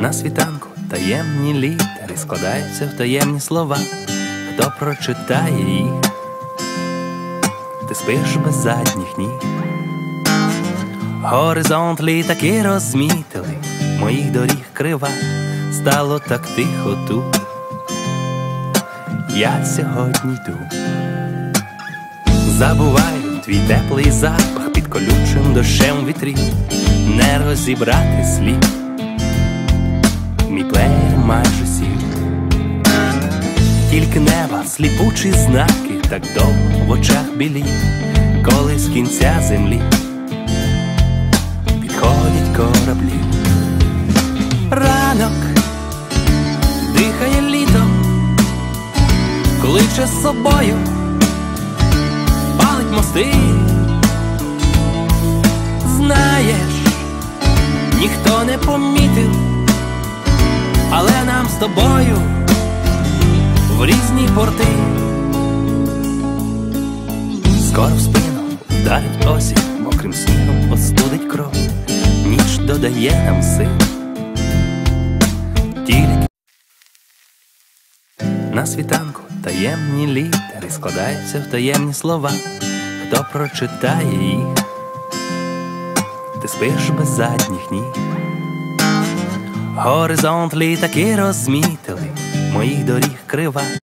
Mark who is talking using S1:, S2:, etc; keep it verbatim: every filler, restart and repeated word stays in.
S1: На світанку таємні літери складаються в таємні слова. Хто прочитає їх, ти спиш без задніх ніг. Горизонт літаки розмітили, моїх доріг крива. Стало так тихо тут, я сьогодні йду. Забуваю твій теплий запах під колючим дощем вітрів. Не розібрати слів, мій плеєр майже сів. Тільки неба, сліпучі знаки, так довго в очах білі, коли з кінця землі підходять кораблі. Ранок дихає літом, кличе з собою, палить мости. Знаєш, ніхто не помітив, але нам з тобою в різні порти. Скоро в спину вдарить осінь, мокрим снігом остудить кров. Ніч додає нам сил, тільки на світанку таємні літери складаються в таємні слова. Хто прочитає їх, ти спиш без задніх ніг. Горизонт літаки розмітили, моїх доріг крива.